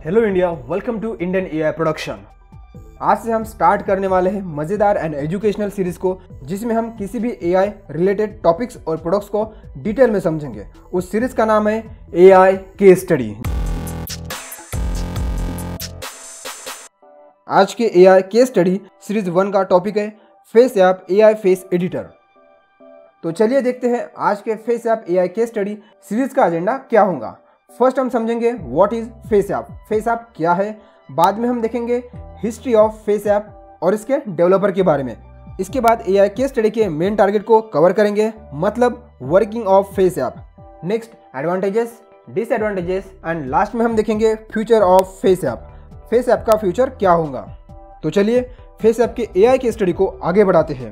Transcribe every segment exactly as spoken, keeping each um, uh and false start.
Hello India, welcome to Indian AI production. आज से हम स्टार्ट करने वाले हैं मज़ेदार एंड एजुकेशनल सीरीज को, जिसमें हम किसी भी एआई रिलेटेड टॉपिक्स और प्रोडक्ट्स को डिटेल में समझेंगे। उस सीरीज का नाम है एआई केस स्टडी। आज के AI case study series one का टॉपिक है FaceApp AI face editor. तो चलिए देखते हैं आज के FaceApp AI case study series का एजेंडा क्या होगा। फर्स्ट हम समझेंगे what is FaceApp, FaceApp क्या है। बाद में हम देखेंगे हिस्ट्री ऑफ फेस ऐप और इसके डेवलपर के बारे में। इसके बाद एआई केस स्टडी के मेन टारगेट को कवर करेंगे, मतलब working of FaceApp. Next advantages, disadvantages and last में हम देखेंगे future of FaceApp, FaceApp का फ्यूचर क्या होगा। तो चलिए फेस ऐप के एआई केस स्टडी को आगे बढ़ाते हैं।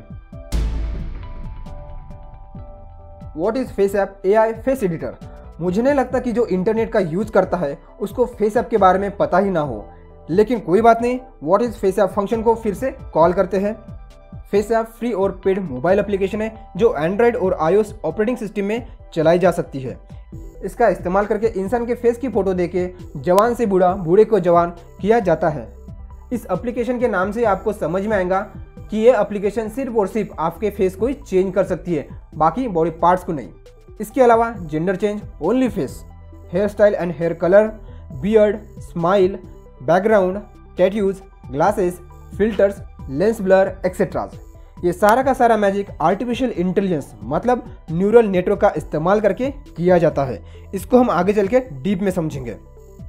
What is FaceApp AI face editor. मुझे नहीं लगता कि जो इंटरनेट का यूज करता है उसको फेस ऐप के बारे में पता ही ना हो, लेकिन कोई बात नहीं। What is FaceApp function को फिर से कॉल करते हैं। फेस ऐप फ्री और पेड मोबाइल एप्लीकेशन है जो एंड्रॉयड और आईओएस ऑपरेटिंग सिस्टम में चलाई जा सकती है। इसका इस्तेमाल करके इंसान के फेस की फोटो देके जवान से बूढ़ा, बूढ़े को जवान किया जाता है। इस एप्लीकेशन के नाम से आपको समझ में आएगा कि ये एप्लीकेशन सिर्फ और सिर्फ आपके फेस को ही चेंज कर सकती है, बाकी बॉडी पार्ट्स को नहीं। इसके अलावा gender change, only face, hair style and hair colour, beard, smile, background, tattoos, glasses, filters, lens blur etcetera, ये सारा का सारा मैजिक आर्टिफिशियल इंटेलिजेंस मतलब न्यूरल नेटवर्क का इस्तेमाल करके किया जाता है। इसको हम आगे चल के डीप में समझेंगे।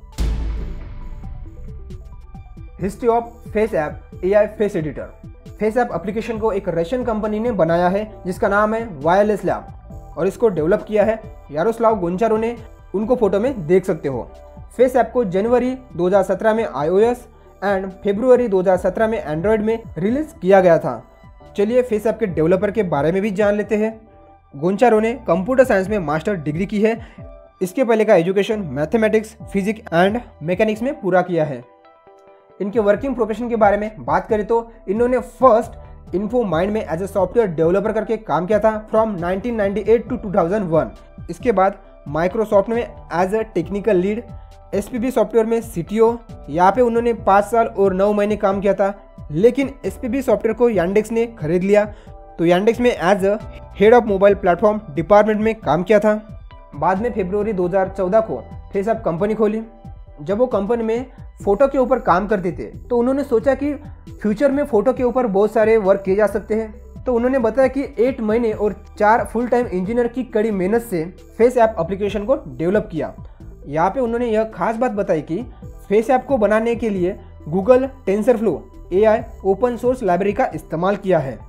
History of FaceApp AI face editor. FaceApp application को एक रशियन कंपनी ने बनाया है जिसका नाम है वायरलेस लैब, और इसको डेवलप किया है यारोस्लाव गोंचारो ने। उनको फोटो में देख सकते हो। फेस ऐप को जनवरी दो हज़ार सत्रह में आईओएस एंड फरवरी दो हज़ार सत्रह में एंड्रॉयड में रिलीज किया गया था। चलिए फेस ऐप के डेवलपर के बारे में भी जान लेते हैं। गोंचारो ने कंप्यूटर साइंस में मास्टर डिग्री की है। इसके पहले का education mathematics, physics and mechanics में पूरा किया है। इनके वर्किंग प्रोफेशन के बारे में बात करें तो इन्होंने फर्स्ट इन्फो माइंड में एज ए सॉफ्टवेयर डेवलपर करके काम किया था from nineteen ninety eight to two thousand one. इसके बाद माइक्रोसॉफ्ट में as a technical lead, SPB software में सीटीओ, यहाँ पे उन्होंने पाँच साल और नौ महीने काम किया था। लेकिन एसपीबी सॉफ्टवेयर को यांडेक्स ने खरीद लिया, तो यांडेक्स में as a head of mobile platform department में काम किया था। बाद में फरवरी दो हज़ार चौदह को फेस ऐप कंपनी खोली। जब वो कंपनी में फोटो के ऊपर काम करते थे तो उन्होंने सोचा कि फ्यूचर में फोटो के ऊपर बहुत सारे वर्क किए जा सकते हैं। तो उन्होंने बताया कि एट महीने और चार फुल टाइम इंजीनियर की कड़ी मेहनत से फेस ऐप एप्लीकेशन को डेवलप किया। यहाँ पे उन्होंने यह खास बात बताई कि फेस ऐप को बनाने के लिए Google TensorFlow AI open source library का इस्तेमाल किया है।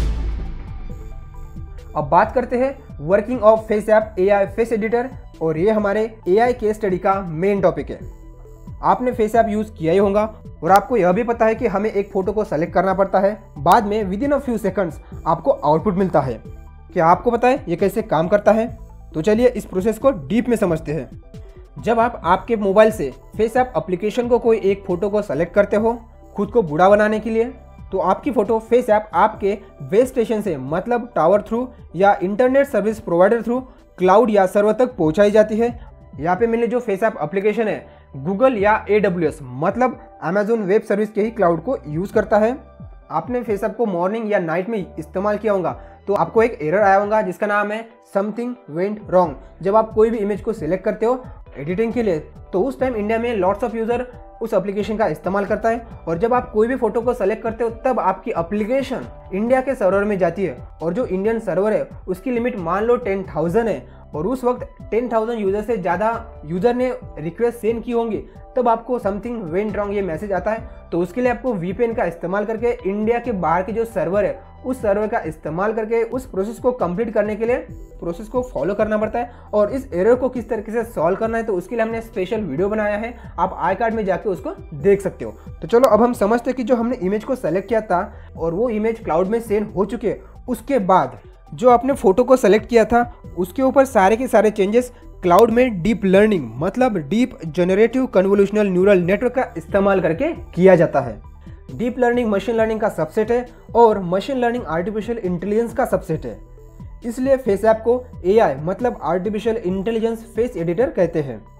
अब बात करते हैं working of FaceApp AI face editor, और ये हमारे एआई केस स्टडी का मेन टॉपिक है। आपने फेस ऐप यूज किया ही होगा और आपको यह भी पता है कि हमें एक फोटो को सेलेक्ट करना पड़ता है, बाद में within a few seconds आपको आउटपुट मिलता है। क्या आपको पता है ये कैसे काम करता है? तो चलिए इस प्रोसेस को डीप में समझते हैं। जब आप आपके मोबाइल से फेस ऐप एप्लीकेशन को कोई एक फोटो को सेलेक्ट करते हो खुद को बूढ़ा बनाने के लिए, तो आपकी फोटो फेस ऐप आपके बेस स्टेशन से मतलब टावर थ्रू या internet service provider through cloud या सर्वर तक पहुंचाई जाती है। यहाँ पे मैंने जो फेस ऐप एप्लीकेशन है गूगल या एडब्ल्यूएस मतलब अमेजोन वेब सर्विस के ही क्लाउड को यूज करता है। आपने फेस ऐप को मॉर्निंग या नाइट में इस्तेमाल किया होगा तो आपको एक एरर आया होगा जिसका नाम है समथिंग वेंट रॉन्ग। जब आप कोई भी इमेज को सिलेक्ट करते हो एडिटिंग के लिए, तो उस टाइम इंडिया में लॉट्स ऑफ यूजर उस एप्लीकेशन का इस्तेमाल करता है, और जब आप कोई भी फोटो को सेलेक्ट करते हो तब आपकी एप्लीकेशन इंडिया के सर्वर में जाती है, और जो इंडियन सर्वर है उसकी लिमिट मान लो टेन थाउजेंड है, और उस वक्त टेन थाउजेंड यूजर से ज़्यादा यूजर ने रिक्वेस्ट सेंड की होंगी, तब आपको समथिंग वेंट रॉन्ग ये मैसेज आता है। तो उसके लिए आपको वीपीएन का इस्तेमाल करके इंडिया के बाहर के जो सर्वर है उस सर्वर का इस्तेमाल करके उस प्रोसेस को कंप्लीट करने के लिए प्रोसेस को फॉलो करना पड़ता है। और इस एरर को किस तरीके से सॉल्व करना है तो उसके लिए हमने स्पेशल वीडियो बनाया है, आप आई कार्ड में जाके उसको देख सकते हो। तो चलो अब हम समझते हैं कि जो हमने इमेज को सेलेक्ट किया था और वो इमेज क्लाउड में सेंड हो चुके, उसके बाद जो आपने फोटो को सेलेक्ट किया था उसके ऊपर सारे के सारे चेंजेस क्लाउड में डीप लर्निंग मतलब deep generative convolutional neural network का इस्तेमाल करके किया जाता है। डीप लर्निंग मशीन लर्निंग का सबसेट है और मशीन लर्निंग आर्टिफिशियल इंटेलिजेंस का सबसेट है। इसलिए फेस ऐप को एआई मतलब आर्टिफिशियल इंटेलिजेंस फेस एडिटर कहते हैं।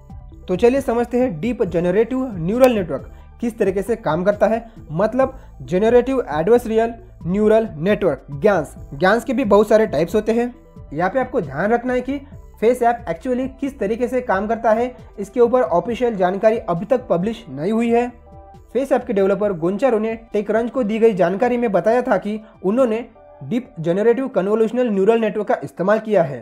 तो चलिए समझते हैं डीप जनरेटिव न्यूरल नेटवर्क किस तरीके से काम करता है। मतलब generative adversarial neural network GANs GANs के भी बहुत सारे टाइप्स होते हैं। यहाँ पे आपको ध्यान रखना है कि फेस ऐप एक्चुअली किस तरीके से काम करता है, इसके ऊपर ऑफिशियल जानकारी अभी तक पब्लिश नहीं हुई है। फेस ऐप के डेवलपर गोंचारो ने टेकरंच को दी गई जानकारी में बताया था कि उन्होंने deep generative convolutional neural network का इस्तेमाल किया है।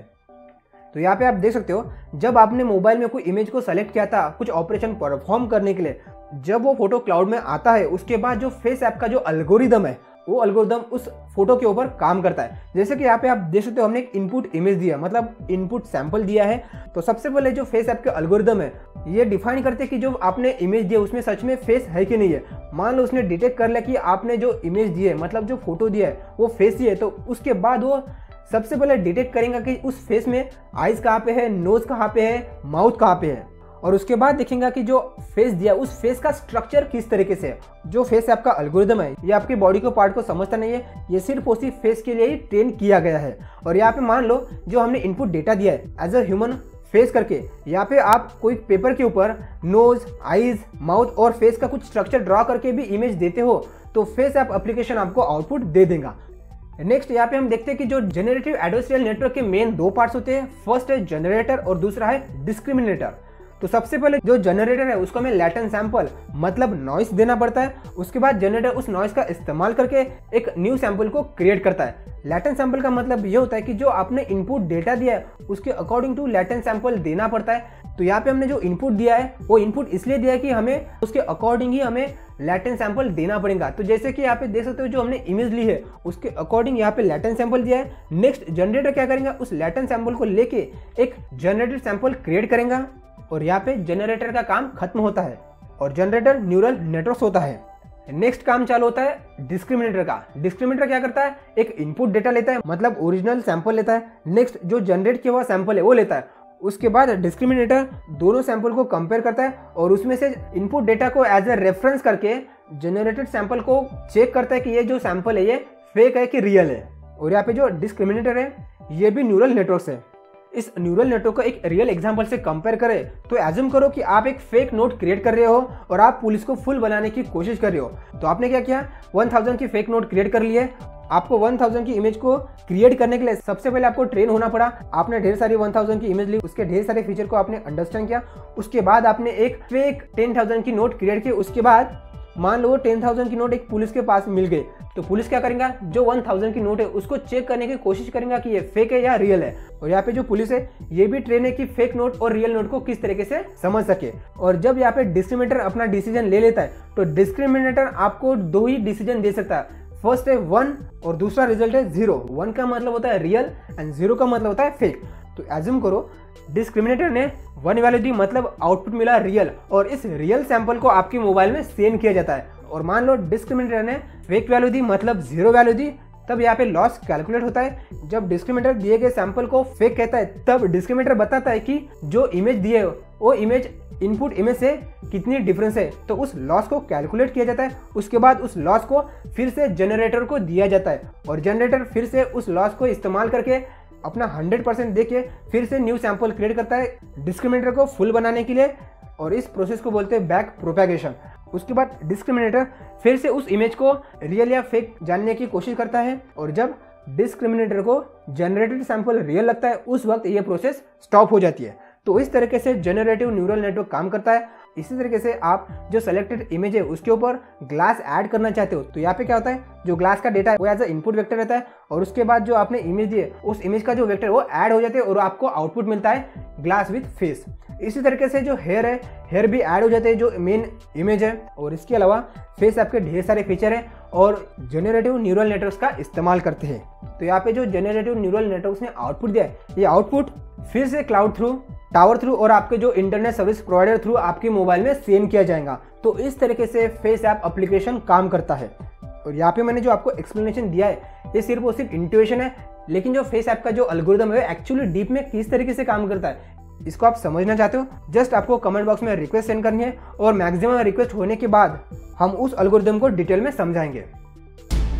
तो यहाँ पे आप देख सकते हो, जब आपने मोबाइल में कोई इमेज को सेलेक्ट किया था कुछ ऑपरेशन परफॉर्म करने के लिए, जब वो फोटो क्लाउड में आता है उसके बाद जो फेस ऐप का जो एल्गोरिदम है वो एल्गोरिदम उस फोटो के ऊपर काम करता है। जैसे कि यहाँ पे आप देख सकते हो, हमने एक इनपुट इमेज दिया, मतलब इनपुट सैंपल दिया है। तो सबसे पहले जो फेस ऐप का एल्गोरिदम है ये डिफाइन करते हैं कि जो आपने इमेज दिया उसमें सच में फेस है कि नहीं है। मान लो उसने डिटेक्ट कर लिया कि आपने जो इमेज दी है, मतलब जो फोटो दिया है वो फेस ही है, तो उसके बाद वो सबसे पहले डिटेक्ट करेंगे कि उस फेस में आइज कहाँ पे है, नोज कहाँ पे है, माउथ कहाँ पे है, और उसके बाद देखेंगे कि जो फेस दिया उस फेस का स्ट्रक्चर किस तरीके से है। जो फेस आपका एल्गोरिदम है ये आपकी बॉडी को पार्ट को समझता नहीं है, ये सिर्फ और सिर्फ फेस के लिए ही ट्रेन किया गया है। और यहाँ पे मान लो जो हमने इनपुट डेटा दिया है एज अ ह्यूमन फेस करके, यहाँ पे आप कोई पेपर के ऊपर नोज, आईज, माउथ और फेस का कुछ स्ट्रक्चर ड्रॉ करके भी इमेज देते हो तो फेस ऐप एप्लीकेशन आपको आउटपुट दे देगा। नेक्स्ट यहाँ पे हम देखते हैं कि जो जनरेटिव एडवर्सरियल नेटवर्क के मेन दो पार्ट्स होते हैं। फर्स्ट है जनरेटर और दूसरा है डिस्क्रिमिनेटर। तो सबसे पहले जो जनरेटर है उसको हमें लैटेंट सैंपल मतलब नॉइस देना पड़ता है। उसके बाद जनरेटर उस नॉइस का इस्तेमाल करके एक न्यू सैंपल को क्रिएट करता है। लैटेंट सैंपल का मतलब ये होता है कि जो आपने इनपुट डेटा दिया है उसके अकॉर्डिंग टू लैटेंट सैंपल देना पड़ता है। तो यहाँ पे हमने जो इनपुट दिया है वो इनपुट इसलिए दिया है कि हमें उसके अकॉर्डिंग ही हमें लैटेंट सैंपल देना पड़ेगा। तो जैसे कि यहाँ पे देख सकते हो जो हमने इमेज ली है उसके अकॉर्डिंग यहाँ पे लैटेंट सैंपल दिया है। नेक्स्ट जनरेटर क्या करेंगे, उस लैटेंट सैंपल को लेके एक जनरेटेड सैंपल क्रिएट करेंगे और यहाँ पे जनरेटर का काम खत्म होता है और जनरेटर न्यूरल नेटवर्क होता है। नेक्स्ट काम चालू होता है डिस्क्रिमिनेटर का। डिस्क्रिमिनेटर क्या करता है, एक इनपुट डेटा लेता है मतलब ओरिजिनल सैंपल लेता है। नेक्स्ट जो जनरेट किया हुआ सैंपल है वो लेता है। उसके बाद डिस्क्रिमिनेटर दोनों सैंपल को कंपेयर करता है और उसमें से इनपुट डेटा को एज ए रेफरेंस करके जनरेटेड सैंपल को चेक करता है कि ये जो सैंपल है ये फेक है कि रियल है। और यहाँ पे जो डिस्क्रिमिनेटर है ये भी न्यूरल नेटवर्क है। इस न्यूरल नेटवर्क को एक रियल एग्जांपल से कंपेयर करें तो एज्यूम करो कि आप एक फेक नोट क्रिएट कर रहे हो और आप पुलिस को फुल बनाने की कोशिश कर रहे हो। तो आपने क्या किया, वन थाउजेंड की फेक नोट क्रिएट कर ली है। आपको वन थाउजेंड की इमेज को क्रिएट करने के लिए सबसे पहले आपको ट्रेन होना पड़ा। आपने ढेर सारी वन थाउजेंड की इमेज ली, उसके ढेर सारे फीचर को आपने अंडरस्टैंड किया। उसके बाद आपने एक फेक टेन थाउजेंड की नोट क्रिएट की। उसके बाद मान लो टेन थाउजेंड की नोट एक पुलिस के पास मिल गई, तो पुलिस क्या करेंगे, जो वन थाउजेंड की नोट है उसको चेक करने की कोशिश करेंगे कि ये फेक है या रियल है। और यहाँ पे जो पुलिस है ये भी ट्रेन है कि फेक नोट और रियल नोट को किस तरीके से समझ सके। और जब यहाँ पे डिस्क्रिमिनेटर अपना डिसीजन ले लेता है तो डिस्क्रिमिनेटर आपको दो ही डिसीजन दे सकता है। फर्स्ट है वन और दूसरा रिजल्ट है जीरो। वन का मतलब होता है रियल एंड जीरो का मतलब होता है फेक। तो एज्यूम करो डिस्क्रिमिनेटर ने वन वैल्यू दी मतलब आउटपुट मिला रियल, और इस रियल सैंपल को आपके मोबाइल में सेंड किया जाता है। और मान लो डिस्क्रिमिनेटर ने फेक वैल्यू दी मतलब जीरो वैल्यू दी, तब यहाँ पे लॉस कैलकुलेट होता है। जब डिस्क्रिमिनेटर दिए गए सैंपल को फेक कहता है तब डिस्क्रिमिनेटर बताता है कि जो इमेज दिए वो इमेज इनपुट इमेज से कितनी डिफरेंस है, तो उस लॉस को कैलकुलेट किया जाता है। उसके बाद उस लॉस को फिर से जनरेटर को दिया जाता है और जनरेटर फिर से उस लॉस को इस्तेमाल करके अपना हंड्रेड परसेंट देके फिर से न्यू सैंपल क्रिएट करता है डिस्क्रिमिनेटर को फुल बनाने के लिए, और इस प्रोसेस को बोलते हैं बैक प्रोपेगेशन। उसके बाद डिस्क्रिमिनेटर फिर से उस इमेज को रियल या फेक जानने की कोशिश करता है, और जब डिस्क्रिमिनेटर को जनरेटेड सैंपल रियल लगता है उस वक्त ये प्रोसेस स्टॉप हो जाती है। तो इस तरीके से जनरेटिव न्यूरल नेटवर्क काम करता है। इसी तरीके से आप जो सेलेक्टेड इमेज है उसके ऊपर ग्लास ऐड करना चाहते हो तो यहाँ पे क्या होता है, जो ग्लास का डेटा है वो एज अ इनपुट वेक्टर रहता है, और उसके बाद जो आपने इमेज दी है उस इमेज का जो वेक्टर वो ऐड हो जाते हैं और आपको आउटपुट मिलता है ग्लास विद फेस। इसी तरीके से जो हेयर है, हेयर भी ऐड हो जाते हैं जो मेन इमेज है। और इसके अलावा फेस ऐप के ढेर सारे फीचर हैं और जनरेटिव न्यूरल नेटवर्क्स का इस्तेमाल करते हैं। तो यहाँ पे जो जनरेटिव न्यूरल नेटवर्क्स ने आउटपुट दिया है ये आउटपुट फिर से क्लाउड थ्रू, टावर थ्रू और आपके जो इंटरनेट सर्विस प्रोवाइडर थ्रू आपके मोबाइल में सेंड किया जाएगा। तो इस तरीके से फेस ऐप एप्लीकेशन काम करता है। और यहाँ पे मैंने जो आपको एक्सप्लेनेशन दिया है ये सिर्फ और सिर्फ इंट्यूएशन है, लेकिन जो फेस ऐप का जो एल्गोरिथम है एक्चुअली डीप में किस तरीके से काम करता है इसको आप समझना चाहते हो, जस्ट आपको कमेंट बॉक्स में रिक्वेस्ट सेंड करनी है और मैक्सिमम रिक्वेस्ट होने के बाद हम उस एल्गोरिथम को डिटेल में समझाएंगे।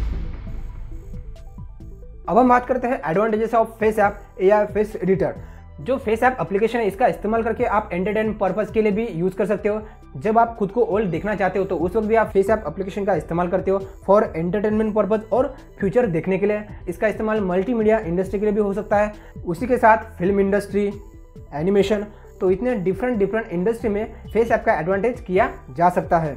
अब हम बात करते हैं advantages of FaceApp AI face editor. जो फेस ऐप एप्लीकेशन है इसका इस्तेमाल करके आप एंटरटेनमेंट पर्पस के लिए भी यूज कर सकते हो। जब आप खुद को ओल्ड देखना चाहते हो तो उस वक्त भी आप फेस ऐप एप्लीकेशन का इस्तेमाल करते हो फॉर एंटरटेनमेंट पर्पस और फ्यूचर देखने के लिए। इसका इस्तेमाल मल्टीमीडिया इंडस्ट्री के लिए भी हो सकता है, उसी के साथ फिल्म इंडस्ट्री, एनिमेशन, तो इतने डिफरेंट डिफरेंट इंडस्ट्री में फेस ऐप का एडवांटेज किया जा सकता है।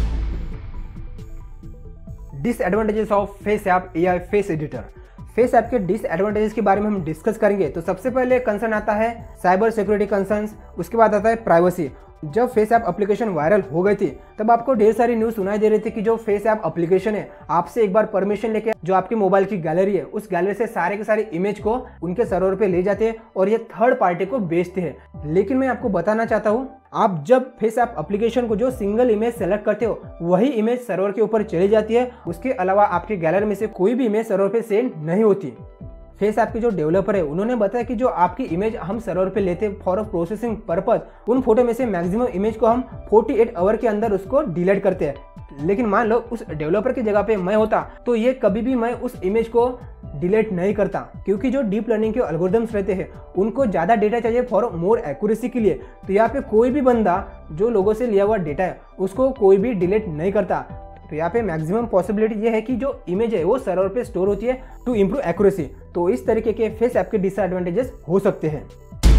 Disadvantages of FaceApp AI face editor. FaceApp के डिसएडवांटेजेस के बारे में हम डिस्कस करेंगे। तो सबसे पहले कंसर्न आता है साइबर सिक्योरिटी कंसर्न्स, उसके बाद आता है प्राइवेसी। जब फेस ऐप एप्लीकेशन वायरल हो गई थी तब आपको ढेर सारी न्यूज़ सुनाई दे रही थी कि जो फेस ऐप एप्लीकेशन है आपसे एक बार परमिशन लेके जो आपके मोबाइल की गैलरी है उस गैलरी से सारे के सारे इमेज को उनके सर्वर पे ले जाते हैं और ये थर्ड पार्टी को बेचते हैं। लेकिन मैं आपको बताना चाहता हूँ, आप जब फेस ऐप एप्लीकेशन को जो सिंगल इमेज सेलेक्ट करते हो वही इमेज सर्वर के ऊपर चली जाती है, उसके अलावा आपके गैलरी में से कोई भी इमेज सर्वर पे सेंड नहीं होती। फेस ऐप के जो डेवलपर है उन्होंने बताया कि जो आपकी इमेज हम सर्वर पे लेते फॉर प्रोसेसिंग पर्पस, उन फोटो में से मैक्सिमम इमेज को हम अड़तालीस आवर के अंदर उसको डिलीट करते हैं। लेकिन मान लो उस डेवलपर की जगह पे मैं होता तो ये कभी भी मैं उस इमेज को डिलीट नहीं करता, क्योंकि जो डीप लर्निंग के एल्गोरिथम्स रहते हैं उनको ज़्यादा डेटा चाहिए फॉर मोर एक्यूरेसी के लिए। तो यहाँ पे कोई भी बंदा जो लोगों से लिया हुआ डेटा है उसको कोई भी डिलीट नहीं करता। तो यहाँ पे मैक्सिमम पॉसिबिलिटी ये है कि जो इमेज है वो सर्वर पे स्टोर होती है टू इम्प्रूव एक्यूरेसी। तो इस तरीके के फेस ऐप के डिसएडवांटेजेस हो सकते हैं।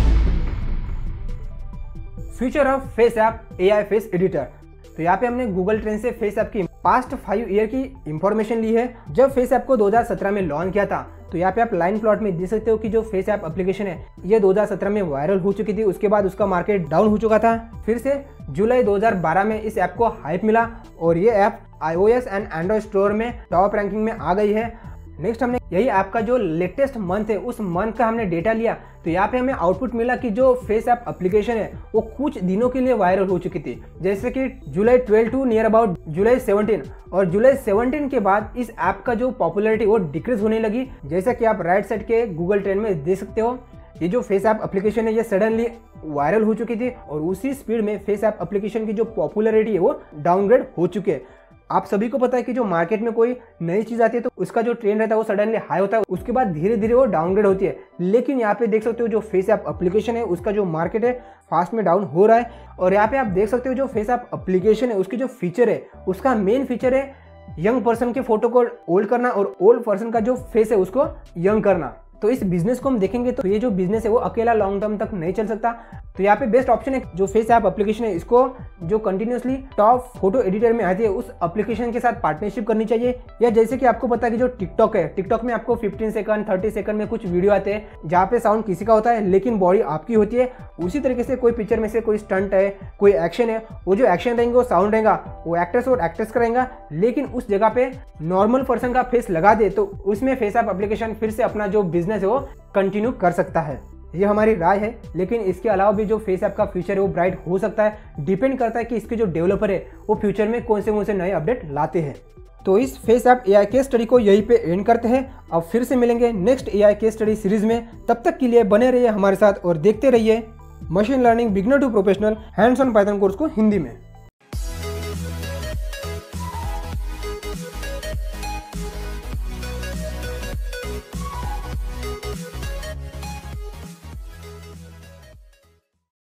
Future of FaceApp AI face editor. तो यहाँ पे हमने गूगल ट्रेंड से फेस ऐप की पास्ट फाइव ईयर की इंफॉर्मेशन ली है। जब फेस ऐप को दो हज़ार सत्रह में लॉन्च किया था तो यहाँ पे आप लाइन प्लॉट में देख सकते हो कि जो फेस ऐप एप्लीकेशन है ये दो हज़ार सत्रह में वायरल हो चुकी थी, उसके बाद उसका मार्केट डाउन हो चुका था। फिर से जुलाई दो हज़ार बारह में इस ऐप को हाइप मिला और ये app iOS and Android store में टॉप रैंकिंग में आ गई है। नेक्स्ट हमने यही ऐप का जो लेटेस्ट मंथ है उस मंथ का हमने डेटा लिया तो यहाँ पे हमें आउटपुट मिला कि जो फेस ऐप एप्लीकेशन है वो कुछ दिनों के लिए वायरल हो चुकी थी, जैसे कि July twelve to near about July seventeen. और जुलाई सेवनटीन के बाद इस ऐप का जो पॉपुलैरिटी वो डिक्रीज होने लगी, जैसा कि आप राइट साइड के गूगल ट्रेंड में देख सकते हो। ये जो फेस ऐप एप्लीकेशन है ये सडनली वायरल हो चुकी थी और उसी स्पीड में फेस ऐप एप्लीकेशन की जो पॉपुलैरिटी है वो डाउनग्रेड हो चुके हैं। आप सभी को पता है कि जो मार्केट में कोई नई चीज आती है तो उसका जो ट्रेंड रहता है वो सडनली हाई होता है, उसके बाद धीरे धीरे वो डाउनग्रेड होती है। लेकिन यहाँ पे देख सकते हो जो फेस ऐप एप्लीकेशन है उसका जो मार्केट है फास्ट में डाउन हो रहा है। और यहाँ पे आप देख सकते हो जो फेस ऐप एप्लीकेशन है उसकी जो फीचर है उसका मेन फीचर है यंग पर्सन के फोटो को ओल्ड करना और ओल्ड पर्सन का जो फेस है उसको यंग करना। तो इस बिजनेस को हम देखेंगे तो ये जो बिजनेस है वो अकेला लॉन्ग टर्म तक नहीं चल सकता। तो यहाँ पे बेस्ट ऑप्शन है जो फेस ऐप एप्लीकेशन है इसको जो कंटिन्यूसली टॉप फोटो एडिटर में आती है उस एप्लीकेशन के साथ पार्टनरशिप करनी चाहिए। या जैसे कि आपको पता है कि जो टिकटॉक है, टिकटॉक में आपको पंद्रह सेकंड तीस सेकंड में कुछ वीडियो आते हैं जहाँ पे साउंड किसी का होता है लेकिन बॉडी आपकी होती है। उसी तरीके से कोई पिक्चर में से कोई स्टंट है, कोई एक्शन है, वो जो एक्शन रहेंगे वो साउंड रहेगा वो एक्टर्स और एक्ट्रेस करेंगे, लेकिन उस जगह पे नॉर्मल पर्सन का फेस लगा दे तो उसमें फेस ऐप एप्लीकेशन फिर से अपना जो बिजनेस है वो कंटिन्यू कर सकता है। ये हमारी राय है, लेकिन इसके अलावा भी जो फेस ऐप का फ्यूचर है वो ब्राइट हो सकता है। डिपेंड करता है कि इसके जो डेवलपर है वो फ्यूचर में कौन से कौन से नए अपडेट लाते हैं। तो इस FaceApp AI case study को यहीं पे एंड करते हैं। अब फिर से मिलेंगे next AI case study series में। तब तक के लिए बने रहिए हमारे साथ और देखते रहिए machine learning beginner to professional hands on Python course को हिंदी में।